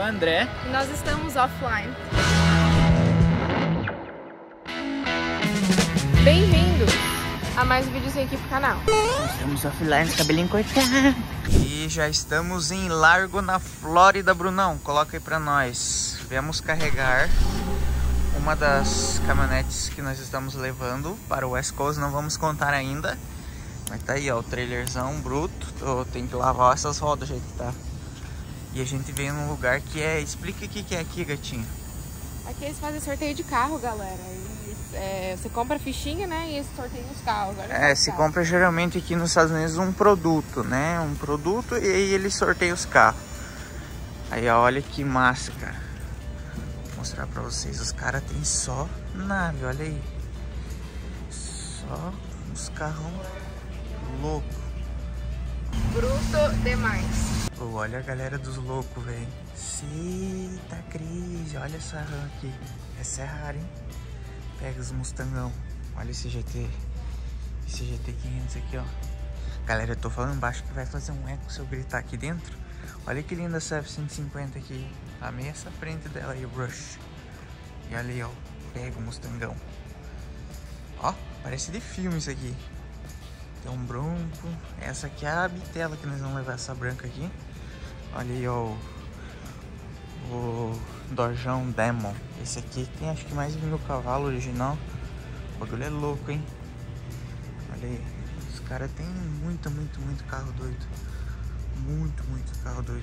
André. E nós estamos offline. Bem-vindos a mais um videozinho aqui pro canal. Estamos offline, cabelinho cortado. E já estamos em Largo, na Flórida, Brunão. Coloca aí pra nós. Viemos carregar uma das caminhonetes que nós estamos levando para o West Coast. Não vamos contar ainda. Mas tá aí, ó, o trailerzão bruto. Tem que lavar essas rodas do jeito que tá. E a gente veio num lugar que é... Explica o que é aqui, gatinho. Aqui eles fazem sorteio de carro, galera. Você compra fichinha, né? E eles sorteiam os carros. Se compra geralmente aqui nos Estados Unidos um produto, né? Um produto e aí eles sorteiam os carros. Aí, ó, olha que massa, cara. Vou mostrar pra vocês. Os caras tem só nave, olha aí. Só uns carrão louco. Bruto demais. Oh, olha a galera dos loucos, velho. Eita, crise. Olha essa RAM aqui. Essa é rara, hein? Pega os Mustangão. Olha esse GT. Esse GT500 aqui, ó. Galera, eu tô falando baixo que vai fazer um eco se eu gritar aqui dentro. Olha que linda essa F-150 aqui. Amei essa frente dela aí, o Rush. E olha aí, ó. Pega o Mustangão. Ó, parece de filme isso aqui. Tem um Bronco. Essa aqui é a bitela que nós vamos levar, essa branca aqui. Olha aí, ó. O Dojão Demon. Esse aqui tem acho que mais de 1000 cavalos original. O bagulho é louco, hein? Olha aí. Os caras tem muito carro doido. Muito carro doido.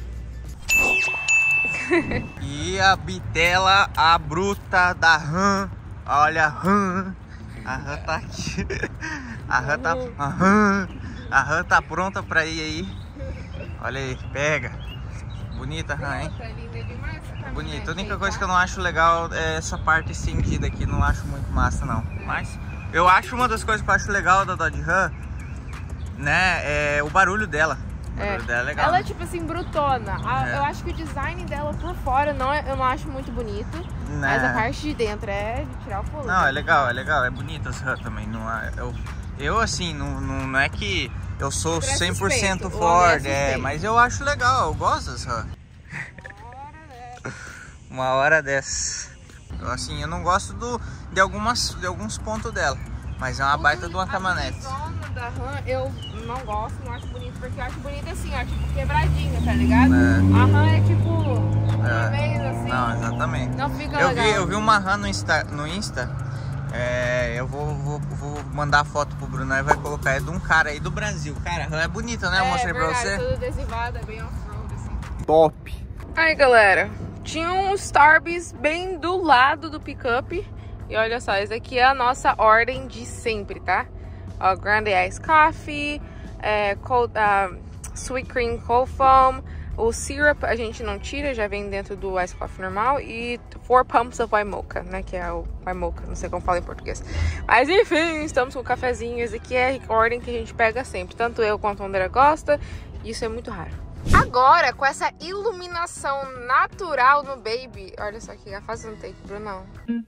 E a bitela, a bruta da RAM. Olha a RAM. A RAM tá aqui. A RAM tá pronta pra ir aí. Olha aí, pega. Bonita a RAM, hein? Bonita. A única coisa que eu não acho legal é essa parte estendida aqui. Não acho muito massa, não. Mas eu acho uma das coisas que eu acho legal da Dodge Ram, né? É o barulho dela. O barulho dela é legal. Ela é tipo assim, brutona. Eu acho que o design dela por fora eu não acho muito bonito. Né? Mas a parte de dentro é de tirar o fogo. Não, é legal. É bonita as RAM também. Não é, eu assim, não é que eu sou 100% Ford, mas eu acho legal. Eu gosto das RAM. Uma hora dessa. Assim, eu não gosto de alguns pontos dela, mas é uma baita de uma caminhonete. A da RAM eu não gosto, não acho bonito, porque eu acho bonito assim, ó, tipo quebradinha, tá ligado? A RAM é tipo uma vez assim. Não, exatamente. Não fica legal. Eu vi uma RAM no Insta. Eu vou mandar a foto pro Bruno e vai colocar. É de um cara aí do Brasil. Cara, a RAM é bonita, né? Eu mostrei pra você. Tudo adesivado, é bem off-road assim. Top! Aí, galera, tinha um Starbucks bem do lado do pick-up. E olha só, essa aqui é a nossa ordem de sempre, tá? Ó, Grande Ice Coffee, Sweet Cream Cold Foam. O syrup a gente não tira, já vem dentro do Ice Coffee normal. E 4 pumps of White Mocha, né? Que é o White Mocha, não sei como fala em português. Mas enfim, estamos com o cafezinho. Esse aqui é a ordem que a gente pega sempre. Tanto eu quanto o André gosta. E isso é muito raro. Agora, com essa iluminação natural no Baby. Olha só aqui, faz um take, Brunão.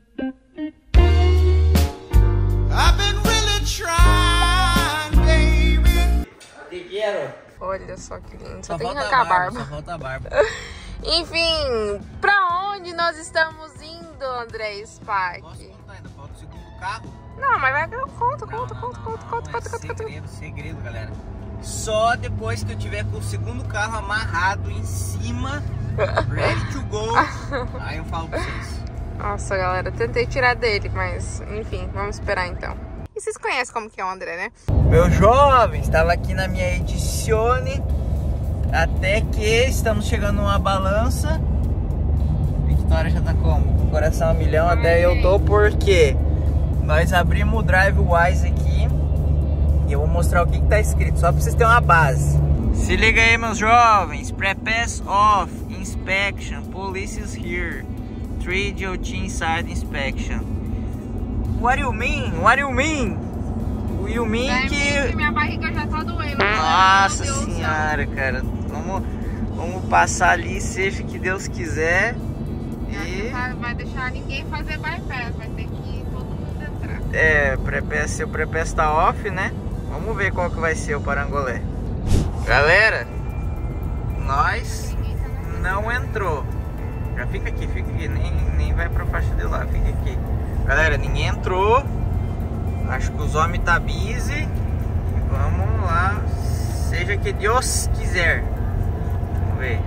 I've been really trying, baby. Te quero. Olha só que lindo, só tem que arrancar a barba. Só falta a barba. Enfim, pra onde nós estamos indo, André Spark? Posso contar ainda? Falta o segundo carro. Não, mas vai, conta. Segredo, galera. Só depois que eu tiver com o segundo carro amarrado em cima, ready to go, aí eu falo pra vocês. Nossa, galera, tentei tirar dele, mas enfim, vamos esperar então. E vocês conhecem como que é o André, né? Meu jovem, estava aqui na minha Edicione, até que estamos chegando numa balança. Victoria já tá como? Coração a milhão, até eu tô, porque nós abrimos o DriveWise aqui. E eu vou mostrar o que tá escrito, só pra vocês terem uma base. Se liga aí, meus jovens. Pre-pass off, inspection, police is here, 3 DOT inside inspection. What you mean? O you mean que... minha barriga já tá doendo. Nossa senhora, cara. Vamos passar ali, seja o que Deus quiser. E... vai deixar ninguém fazer bypass, vai ter que todo mundo entrar. Se o pre-pass tá off, né? Vamos ver qual que vai ser o parangolé. Galera, nós não entrou. Já fica aqui, nem vai pra faixa de lá, fica aqui. Galera, ninguém entrou. Acho que os homens tá busy. Vamos lá, seja que Deus quiser. Vamos ver.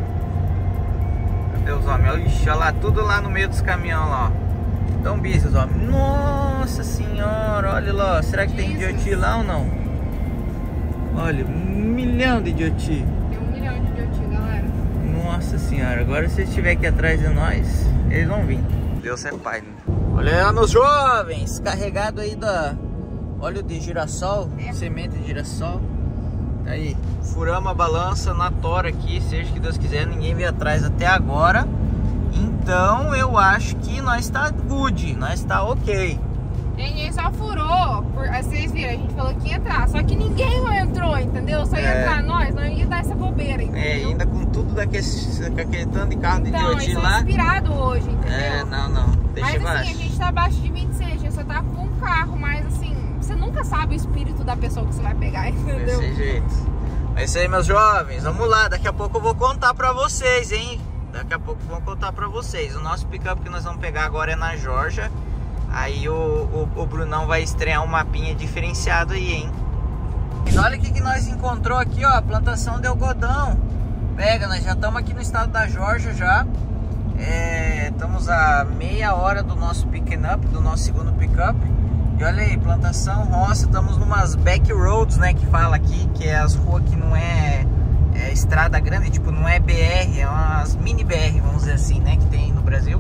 Cadê os homens? Ixi, olha lá, tudo lá no meio dos caminhões lá, ó. Tão busy os homens. Nossa senhora, olha lá. Será que tem idioti lá ou não? Olha, 1 milhão de idioti. Tem 1 milhão de idioti, galera. Nossa senhora, agora se estiver aqui atrás de nós, eles vão vir. Deus é pai, né? Olha aí, meus jovens, carregado aí da óleo de girassol, semente de girassol. Tá aí, furamos a balança na tora aqui, seja que Deus quiser, ninguém veio atrás até agora. Então eu acho que nós tá good, nós tá ok. Ninguém só furou, vocês viram, a gente falou que ia entrar, só que ninguém não entrou, entendeu? Só ia entrar nós, não ia dar essa bobeira, entendeu? Ainda com tudo aquele tanto de carro de idioti lá. Então, inspirado hoje, entendeu? Não, deixa mas assim, a gente tá abaixo de 26, a gente só tá com um carro, mas assim, você nunca sabe o espírito da pessoa que você vai pegar, entendeu? Desse jeito. É isso aí, meus jovens, vamos lá, daqui a pouco eu vou contar pra vocês, hein? Daqui a pouco vou contar pra vocês. O nosso pick-up que nós vamos pegar agora é na Georgia. Aí o Brunão vai estrear um mapinha diferenciado aí, hein? E olha o que nós encontrou aqui, ó, a plantação de algodão. Pega, nós já estamos aqui no estado da Georgia já. Estamos a meia hora do nosso pick-up, do nosso segundo pick-up. E olha aí, plantação, roça, estamos numas back roads, né, que fala aqui, que é as ruas que não é estrada grande, tipo, não é BR, é umas mini BR, vamos dizer assim, né, que tem no Brasil.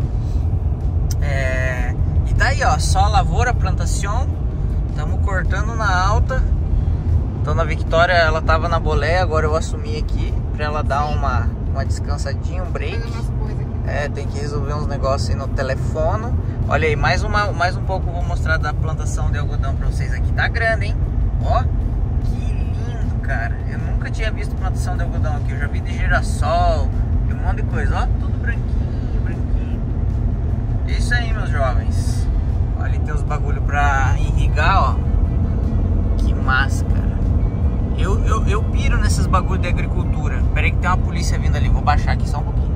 E tá aí, ó, só lavoura, plantação. Estamos cortando na alta. Dona Victoria, ela tava na boleia, agora eu assumi aqui pra ela dar uma descansadinha, um break. Tem que resolver uns negócios aí no telefone. Olha aí, mais um pouco eu vou mostrar da plantação de algodão pra vocês aqui. Tá grande, hein? Ó, que lindo, cara. Eu nunca tinha visto plantação de algodão aqui. Eu já vi de girassol, de um monte de coisa. Ó, tudo branquinho, branquinho. É isso aí, meus jovens. Olha, tem os bagulho pra irrigar, ó. Que massa, cara. Eu piro nesses bagulho de agricultura. Pera aí que tem uma polícia vindo ali. Vou baixar aqui só um pouquinho.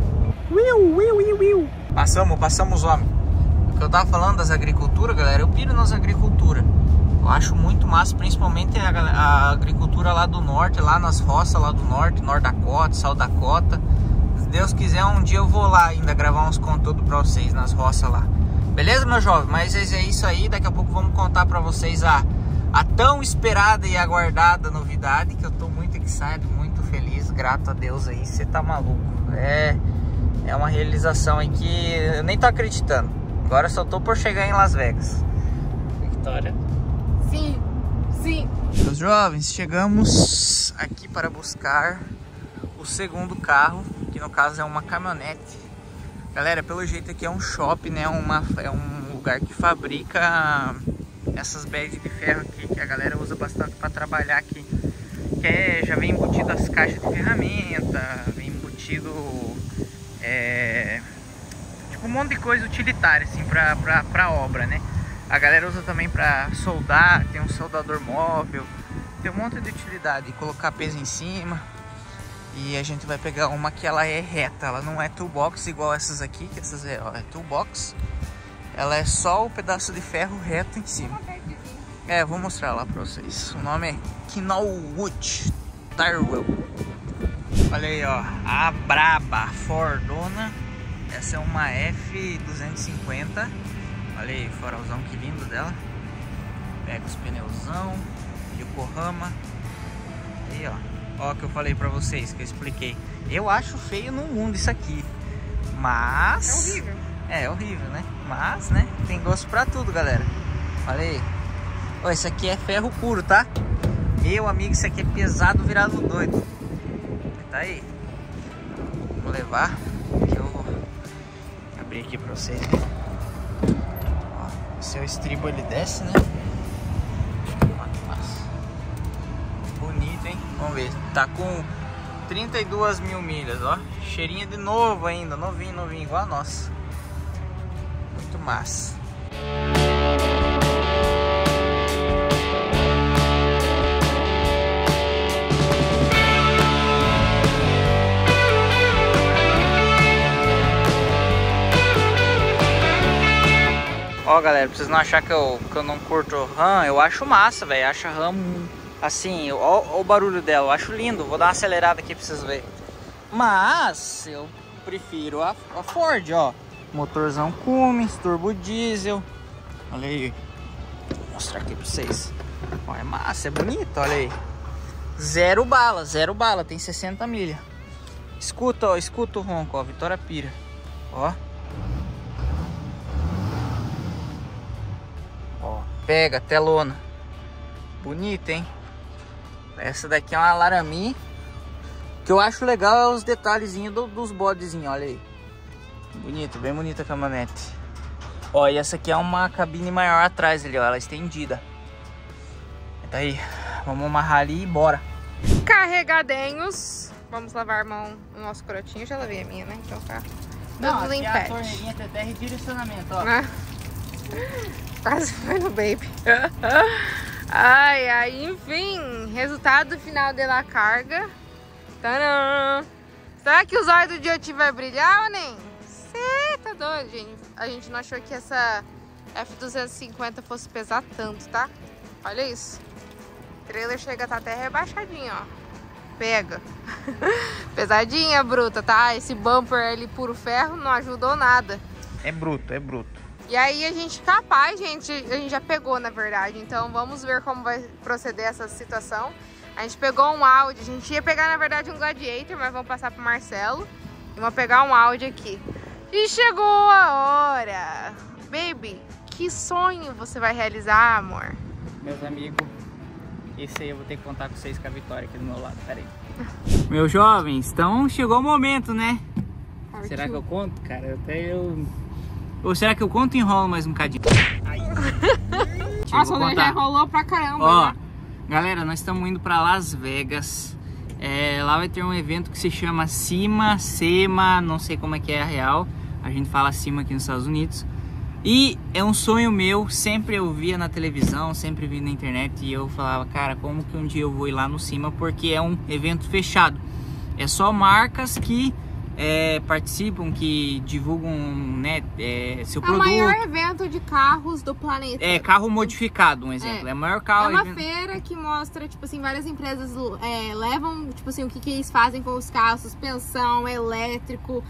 Passamos, homem. O que eu tava falando das agriculturas, galera, eu piro nas agriculturas. Eu acho muito massa, principalmente a agricultura lá do norte, lá nas roças lá do norte, North Dakota, South Dakota. Se Deus quiser, um dia eu vou lá ainda gravar uns conteúdos pra vocês nas roças lá. Beleza, meu jovem? Mas é isso aí, daqui a pouco vamos contar pra vocês a tão esperada e aguardada novidade, que eu tô muito excited, muito feliz, grato a Deus aí, você tá maluco. É uma realização aí que eu nem tô acreditando. Agora só tô por chegar em Las Vegas. Victoria? Sim. Meus jovens, chegamos aqui para buscar o segundo carro, que no caso é uma caminhonete. Galera, pelo jeito aqui é um shopping, né? É um lugar que fabrica essas bags de ferro aqui, que a galera usa bastante para trabalhar aqui. Já vem embutido as caixas de ferramenta, vem embutido tipo um monte de coisa utilitária assim pra obra, né? A galera usa também pra soldar, tem um soldador móvel, tem um monte de utilidade, colocar peso em cima. E a gente vai pegar uma que ela é reta, ela não é toolbox igual essas aqui, que essas é toolbox. Ela é só o pedaço de ferro reto em cima. Vou mostrar lá pra vocês. O nome é Knollwood Tyrwell. Olha aí, ó, a braba Fordona. Essa é uma F250. Olha aí, farolzão, que lindo dela. Pega os pneuzão, Yokohama. Aí, ó, que eu falei pra vocês, que eu expliquei. Eu acho feio no mundo isso aqui, mas... É horrível. É horrível, né? Mas, né, tem gosto pra tudo, galera. Olha aí. Ó, isso aqui é ferro puro, tá? Meu amigo, isso aqui é pesado, virado doido. Tá aí. Vou levar. Aqui eu vou abrir aqui pra vocês. Ó, esse é o estribo, ele desce, né? Ó, que massa. Bonito, hein? Vamos ver. Tá com 32 mil milhas, ó. Cheirinho de novo ainda, novinho, igual a nossa. Muito massa. Ó, galera, pra vocês não acharem que eu não curto RAM, eu acho massa, velho. Acho a RAM, assim, ó o barulho dela, eu acho lindo. Vou dar uma acelerada aqui pra vocês verem. Mas eu prefiro a Ford, ó. Motorzão Cummins, turbo diesel. Olha aí. Vou mostrar aqui pra vocês. Ó, é massa, é bonito, olha aí. Zero bala, tem 60 milhas. Escuta, ó, escuta o ronco, ó, Vitória Pira. Ó. Ó, pega, telona. Bonito, hein? Essa daqui é uma Laramie. O que eu acho legal é os detalhezinhos dos bodezinhos, olha aí. Bonito, bem bonita a caminhonete. Ó, e essa aqui é uma cabine maior atrás ali, ó, ela é estendida. Daí, vamos amarrar ali e bora. Carregadenhos. Vamos lavar a mão no nosso corotinho. Já lavei a minha, né? Então tá. Não, aqui a torneirinha tem até redirecionamento, ó. Quase foi no baby. Ai, enfim. Resultado final da carga. Tadã! Será que os olhos do Jyoti vai brilhar ou nem? Você tá doido, gente? A gente não achou que essa F250 fosse pesar tanto, tá? Olha isso. O trailer chega a tá até rebaixadinho, ó. Pega. Pesadinha, bruta, tá? Esse bumper ali puro ferro não ajudou nada. É bruto, é bruto. E aí a gente capaz, a gente já pegou, na verdade. Então vamos ver como vai proceder essa situação. A gente pegou um Audi, a gente ia pegar, na verdade, um Gladiator, mas vamos passar pro Marcelo. E vamos pegar um Audi aqui. E chegou a hora. Baby, que sonho você vai realizar, amor? Meus amigos, esse aí eu vou ter que contar com vocês com a Vitória aqui do meu lado, peraí. Meus jovens, então chegou o momento, né? Será que eu conto, cara? Ou será que eu conto e enrolo mais um bocadinho? Nossa, o já enrolou pra caramba, ó, né? Galera, nós estamos indo para Las Vegas. Lá vai ter um evento que se chama SEMA, não sei como é que é a real. A gente fala SEMA aqui nos Estados Unidos. E é um sonho meu, sempre eu via na televisão, sempre vi na internet. E eu falava, cara, como que um dia eu vou ir lá no SEMA? Porque é um evento fechado. É só marcas que participam, que divulgam, né, seu produto. É o maior evento de carros do planeta. É, carro modificado, um exemplo. É o maior carro. É uma feira que mostra, tipo assim, várias empresas levam, tipo assim, o que eles fazem com os carros, suspensão, elétrico,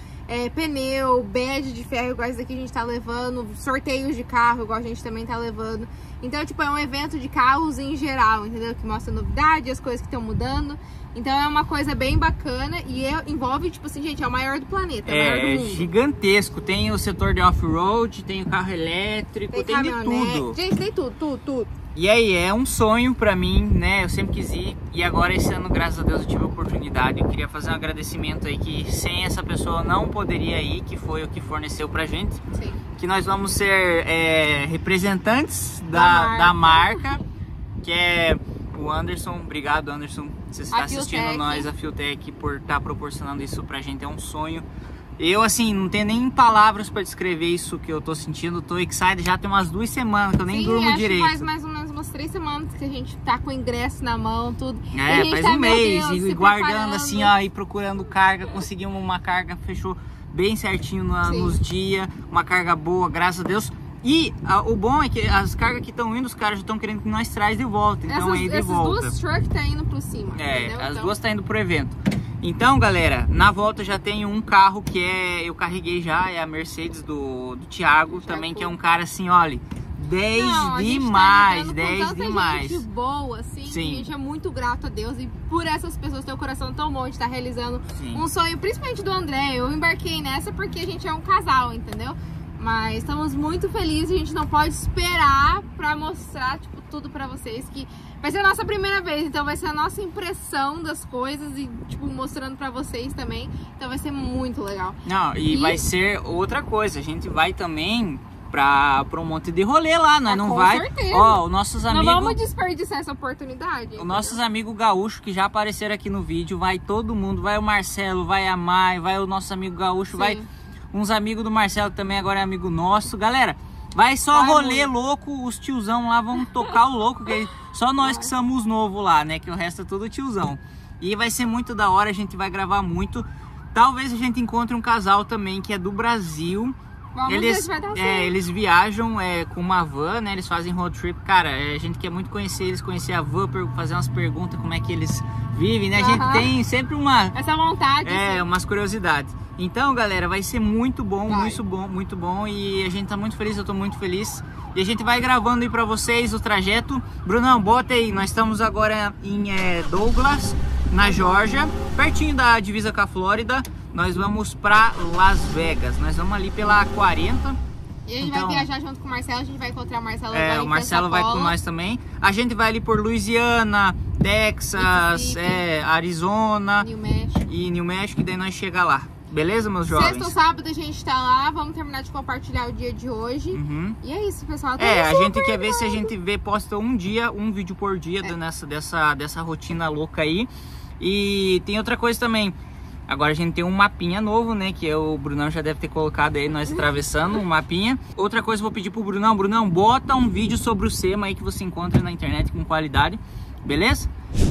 pneu, badge de ferro, igual esse daqui a gente tá levando, sorteios de carro, igual a gente também tá levando. Então, tipo, é um evento de carros em geral, entendeu? Que mostra novidade, as coisas que estão mudando. Então é uma coisa bem bacana e envolve, tipo assim, gente, é o maior do planeta, é o maior do mundo. Gigantesco, tem o setor de off-road, tem o carro elétrico, tem de tudo. Gente, tem tudo. E aí, é um sonho pra mim, né, eu sempre quis ir e agora esse ano, graças a Deus, eu tive a oportunidade. Eu queria fazer um agradecimento aí que sem essa pessoa não poderia ir, que foi o que forneceu pra gente. Sim. Que nós vamos ser representantes da marca, que é o Anderson. Obrigado, Anderson. Você está assistindo nós, a Fiotec, por estar proporcionando isso pra gente. É um sonho. Eu, assim, não tenho nem palavras pra descrever isso que eu tô sentindo. Tô excited, já tem umas 2 semanas que eu nem durmo direito. Faz mais ou menos umas 3 semanas que a gente tá com o ingresso na mão, tudo. Faz um mês, e guardando assim, ó, e procurando carga. Conseguimos uma carga, fechou bem certinho nos dias. Uma carga boa, graças a Deus. E o bom é que as cargas que estão indo, os caras já estão querendo que nós traz de volta. Então essas duas trucks tá indo pro cima. As duas tá indo pro evento. Então, galera, na volta já tem um carro que eu carreguei já, é a Mercedes do Thiago, também, que é um cara assim, olha, 10 demais, 10 demais. Gente boa, assim, que a gente é muito grato a Deus e por essas pessoas ter o coração tão bom de estar realizando um sonho, principalmente do André. Eu embarquei nessa porque a gente é um casal, entendeu? Mas estamos muito felizes, a gente não pode esperar pra mostrar, tipo, tudo pra vocês, que vai ser a nossa primeira vez, então vai ser a nossa impressão das coisas e, tipo, mostrando pra vocês também, então vai ser muito legal. Não, e vai ser outra coisa, a gente vai também pra um monte de rolê lá, nós não vai... certeza. Ó, os nossos amigos... Não vamos desperdiçar essa oportunidade. Os nossos amigos gaúchos que já apareceram aqui no vídeo, vai todo mundo, vai o Marcelo, vai a Mai, vai o nosso amigo gaúcho, vai... Uns amigos do Marcelo que também agora é amigo nosso. Galera, vai só rolê louco. Os tiozão lá vão tocar o louco. Que só nós que somos novos lá, né? Que o resto é tudo tiozão. E vai ser muito da hora, a gente vai gravar muito. Talvez a gente encontre um casal também que é do Brasil, Vamos ver se vai dar certo. Eles viajam com uma van, né? Eles fazem road trip. Cara, a gente quer muito conhecer eles, conhecer a van, fazer umas perguntas, como é que eles vivem, né? A gente tem sempre essa vontade. Umas curiosidades. Então, galera, vai ser muito bom, muito bom. E a gente tá muito feliz, eu tô muito feliz. E a gente vai gravando aí pra vocês o trajeto. Brunão, bota aí. Nós estamos agora em Douglas, na Geórgia, pertinho da divisa com a Flórida. Nós vamos pra Las Vegas. Nós vamos ali pela 40. E a gente vai viajar junto com o Marcelo. A gente vai encontrar o Marcelo. O Marcelo vai com nós também. A gente vai ali por Louisiana, Texas, Arizona, New México. E daí nós chega lá. Beleza, meus jovens? Sexta ou sábado a gente tá lá. Vamos terminar de compartilhar o dia de hoje. E é isso, pessoal. A gente quer ver se a gente posta um vídeo por dia dessa rotina louca aí. E tem outra coisa também. Agora a gente tem um mapinha novo, né? Que o Brunão já deve ter colocado aí, nós atravessando um mapinha. Outra coisa, eu vou pedir pro Brunão. Brunão, bota um vídeo sobre o SEMA aí que você encontra na internet com qualidade. Beleza?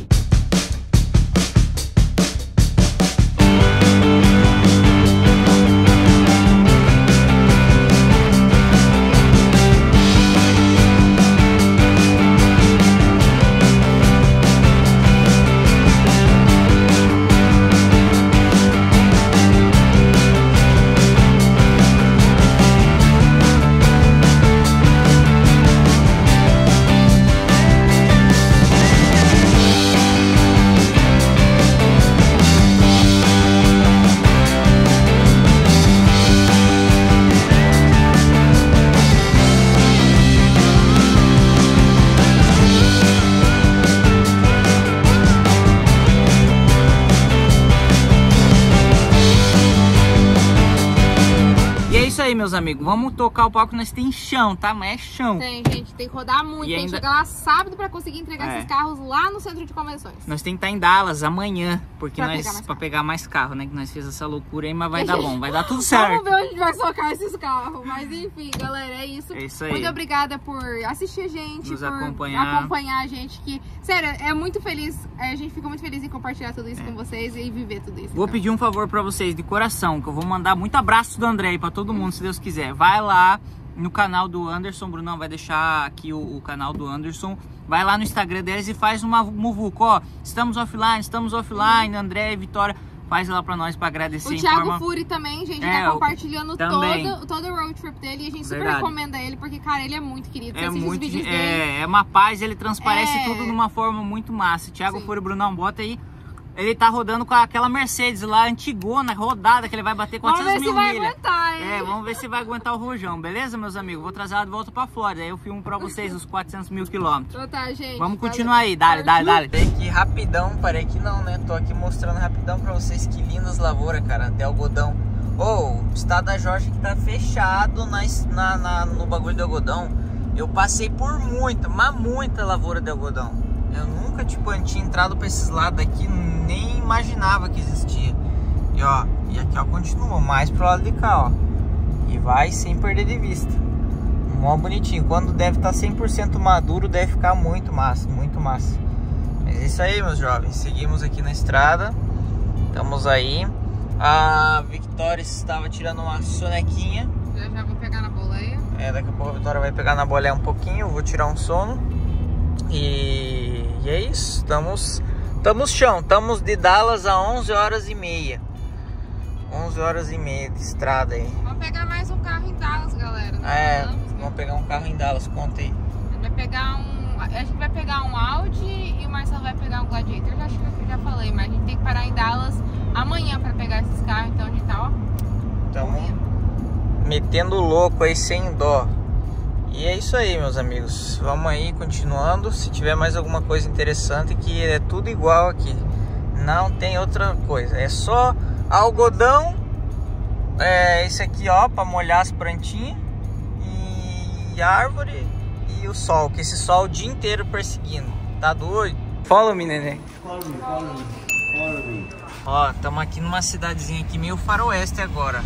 Aí, meus amigos, vamos tocar o pau que nós tem chão, tá? Mas é chão. Tem, gente, tem que rodar muito. Tem que chegar lá sábado pra conseguir entregar esses carros lá no centro de convenções. Nós tem que estar em Dallas amanhã, porque pra pegar mais carro, né? Que nós fizemos essa loucura aí, mas vai dar bom, vai dar tudo certo. Vamos ver onde a gente vai socar esses carros. Mas enfim, galera, é isso. É isso aí. Muito obrigada por assistir a gente, nos por acompanhar a gente. Que, sério, é muito feliz. A gente fica muito feliz em compartilhar tudo isso com vocês e viver tudo isso. Vou pedir um favor pra vocês, de coração, que eu vou mandar muito abraço do André aí pra todo mundo, se Deus quiser. Vai lá no canal do Anderson, Brunão vai deixar aqui o canal do Anderson. Vai lá no Instagram deles e faz uma muvuca, ó. Estamos offline, André e Vitória. Faz lá pra nós, pra agradecer. O Thiago Fury também, gente, tá compartilhando todo o road trip dele. E a gente super recomenda ele, porque, cara, ele é muito querido. Você assiste os vídeos dele. É uma paz, ele transparece tudo de uma forma muito massa. Thiago Fury, Brunão, bota aí. Ele tá rodando com aquela Mercedes lá, antigona, rodada, que ele vai bater 400 mil milhas. Vamos ver se vai aguentar, hein? Vamos ver se vai aguentar o rojão, beleza, meus amigos? Vou trazer ela de volta pra Flórida, aí eu filmo pra vocês os 400 mil quilômetros. Tá, gente. Vamos continuar aí, dale. Parei aqui rapidão, parei aqui não, né? Tô aqui mostrando rapidão pra vocês que lindas lavouras, cara, até algodão. O estado da Geórgia que tá fechado no bagulho de algodão. Eu passei por muita lavoura de algodão. Eu nunca, tinha entrado pra esses lados aqui, nem imaginava que existia. E aqui, ó, continua mais pro lado de cá, ó. E vai sem perder de vista. Mó bonitinho. Quando deve estar 100% maduro, deve ficar muito massa, muito massa. Mas é isso aí, meus jovens. Seguimos aqui na estrada. Estamos aí. A Victoria estava tirando uma sonequinha. Já vou pegar na boleia. Daqui a pouco a Vitória vai pegar na boleia um pouquinho. Eu vou tirar um sono. E é isso, estamos chão, estamos de Dallas a 11h30. 11h30 de estrada aí. Vamos pegar mais um carro em Dallas, galera. Vamos pegar um carro em Dallas, conta aí. A gente vai pegar um Audi e o Marcelo vai pegar um Gladiator. Eu acho que eu já falei, mas a gente tem que parar em Dallas amanhã pra pegar esses carros, então a gente tá, Estamos metendo louco aí sem dó. E é isso aí, meus amigos. Vamos aí, continuando. Se tiver mais alguma coisa interessante, que é tudo igual aqui. Não tem outra coisa. É só algodão. Esse aqui, ó, pra molhar as plantinhas. E árvore. E o sol. Que esse sol o dia inteiro perseguindo. Tá doido? Follow me, neném. Follow me. Ó, estamos aqui numa cidadezinha aqui, meio faroeste agora.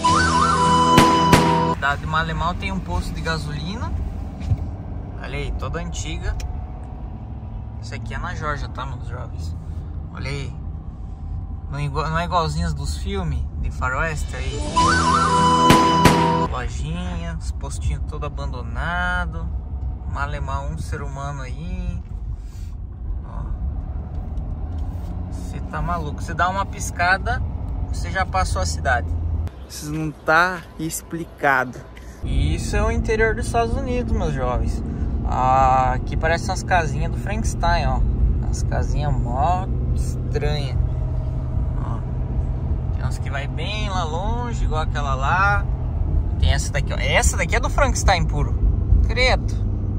Cidade de Malemão tem um posto de gasolina. Olha aí, toda antiga. Isso aqui é na Geórgia, tá, meus jovens? Olha aí. Não é igualzinho as dos filmes de faroeste aí. lojinhas, os postinhos todo abandonado, malemar um ser humano aí. Ó, você tá maluco, você dá uma piscada, você já passou a cidade. Isso não tá explicado. E isso é o interior dos Estados Unidos, meus jovens. Aqui parece umas casinhas do Frankenstein, ó. As casinhas mó estranhas. Tem umas que vai bem lá longe, igual aquela lá. Tem essa daqui, ó. Essa daqui é do Frankenstein puro. Credo.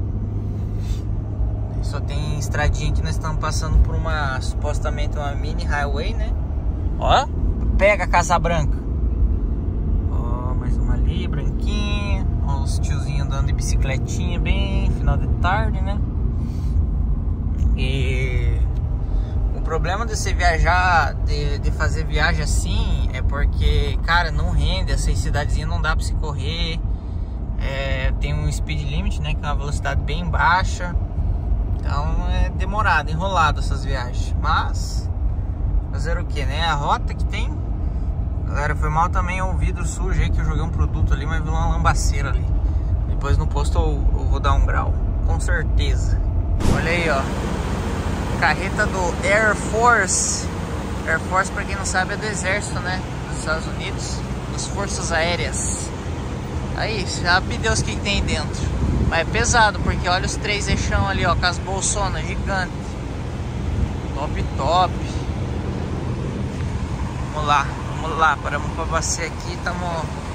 Só tem estradinha que nós estamos passando por uma, supostamente uma mini highway, né? Ó, pega a Casa Branca. Ó, mais uma ali, branquinha. Ó, os tiozinhos andando de bicicletinha bem final de tarde, né? E o problema de você viajar, de fazer viagem assim, é porque, cara, não rende. Essas cidadezinhas não dá pra se correr. Tem um speed limit, né? Que é uma velocidade bem baixa. Então é demorado, enrolado essas viagens. Mas fazer o que, né? A rota que tem. Galera, foi mal também o vidro sujo aí, que eu joguei um produto ali, mas viu uma lambaceira ali. Depois no posto eu vou dar um grau, com certeza. Olha aí, ó. Carreta do Air Force. Air Force, pra quem não sabe, é do exército, né? Dos Estados Unidos, das forças aéreas. Aí, sabe Deus o que tem dentro. Mas é pesado, porque olha os 3 eixão ali, ó, com as bolsonas gigantes. Top, top. Vamos lá, paramos pra bacia aqui, estamos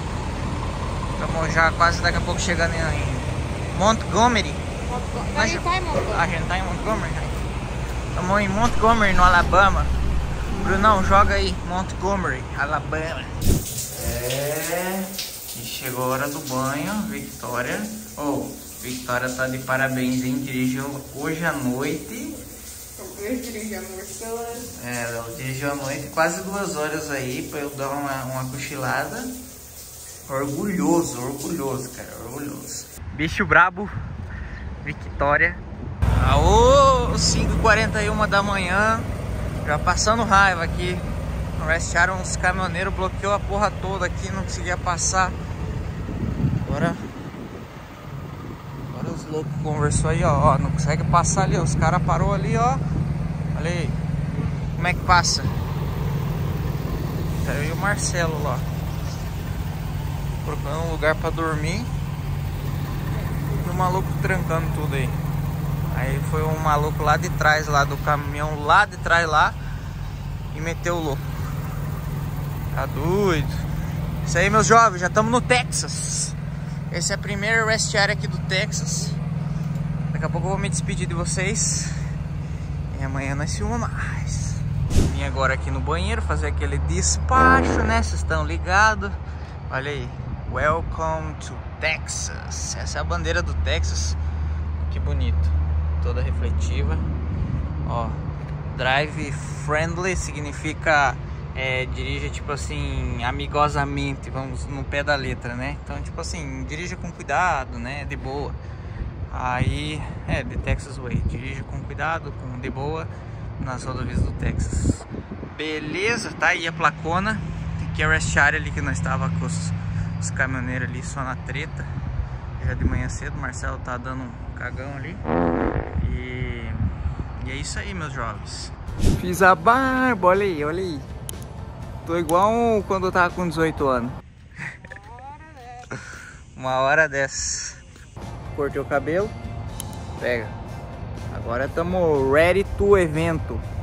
já quase daqui a pouco chegando em Montgomery. A gente tá em Montgomery. A gente tá em Montgomery, né? Estamos em Montgomery, no Alabama. Brunão, joga aí, Montgomery, Alabama. E chegou a hora do banho, Victoria. Victoria tá de parabéns, hein? Dirigiu hoje à noite. Eu dirigi a noite. Ela dirigiu à noite, quase 2 horas aí, pra eu dar uma cochilada. Orgulhoso, cara, orgulhoso. Bicho brabo, Victoria. Aô, 5h41 da manhã, já passando raiva aqui. Arrestaram uns caminhoneiros, bloqueou a porra toda aqui, não conseguia passar. Agora os loucos conversou aí, ó, não consegue passar ali, ó. Os caras parou ali, ó. Olha aí, como é que passa? Tá eu e o Marcelo lá, procurando um lugar pra dormir. E o maluco trancando tudo aí. Aí foi um maluco lá de trás, lá do caminhão, lá de trás lá, e meteu o louco. Tá doido. Isso aí, meus jovens, já estamos no Texas. Esse é a primeira rest area aqui do Texas. Daqui a pouco eu vou me despedir de vocês. E amanhã nós filmamos mais. Vim agora aqui no banheiro fazer aquele despacho, né? Vocês estão ligados? Olha aí. Welcome to Texas. Essa é a bandeira do Texas. Que bonito. Toda refletiva. Ó. Drive friendly significa... dirija tipo assim, amigosamente, vamos no pé da letra, né? Então tipo assim, dirija com cuidado, né? De boa. Aí, The Texas Way, dirija com cuidado, de boa, nas rodovias do Texas. Beleza, tá aí a placona. Aqui é a rest area ali que nós estava com os caminhoneiros ali só na treta. Já de manhã cedo, o Marcelo tá dando um cagão ali. E é isso aí, meus jovens. Fiz a barba, olha aí. Tô igual quando eu tava com 18 anos. Uma hora dessa. Cortei o cabelo. Pega. Agora estamos ready to evento.